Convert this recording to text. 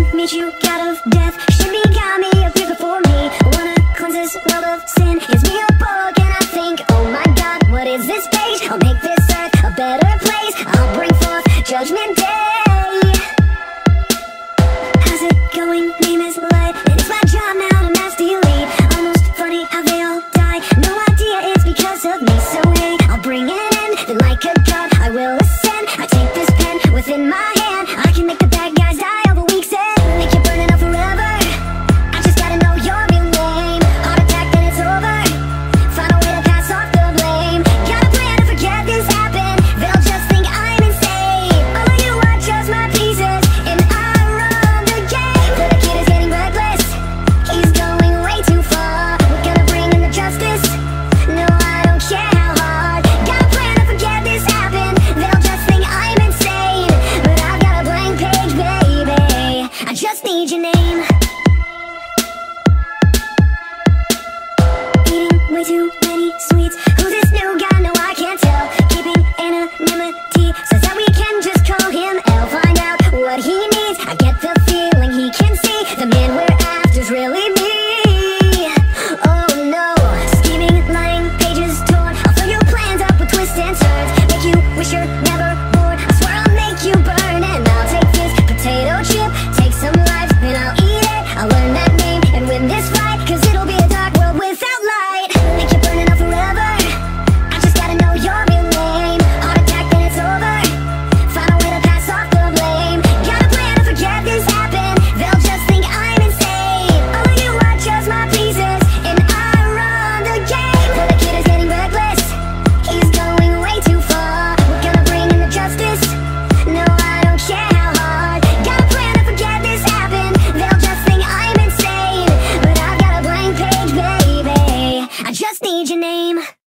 meet you, god of death. Shinigami, appear before me. Wanna cleanse this world of sin. Gives me a book and I think, oh my god, what is this page? I'll make this earth a better place. I'll bring forth Judgment Day. How's it going? Name is Light. It's my job now to master elite. Almost funny how they all die. No idea it's because of me. So hey, I'll bring an end. Then like a god, I will ascend. I take this pen within my hand. I can make the bad guys die over weeks and make you burning up forever. I just gotta know your real name. Heart attack, then it's over. Find a way to pass off the blame. Got a plan to forget this happened. They'll just think I'm insane. All of you are just my pieces, and I run the game. But the kid is getting reckless. He's going way too far. We're gonna bring in the justice. No, I don't care how hard. Got a plan to forget this happened. They'll just think I'm insane. But I've got a blank page, baby. I just need your name. Eating way too many sweets. Who's this new guy? No, I can't tell. Keeping anonymity. Says that we can just call him L. Find out what he needs. I get the feeling he can see the man we're after's really me. Oh no, scheming, lying, pages torn. I'll fill your plans up with twists and turns. Make you wish you're never born. I swear I'll make you burn. And I'll take this potato chip, take some life, and I'll eat it. I'll learn that name and win this fight. Cause it'll be a dark world without light. Make you burning up forever. I just gotta know your real name. Heart attack, then it's over. Find a way to pass off the blame. Got a plan to forget this happened. They'll just think I'm insane. All of you are just my pieces, and I run the game. But the kid is getting reckless. He's going way too far. We're gonna bring in the justice. No, I don't care how hard. Got a plan to forget this happened. They'll just think I'm insane. But I've got a blank page, baby. I just need your name.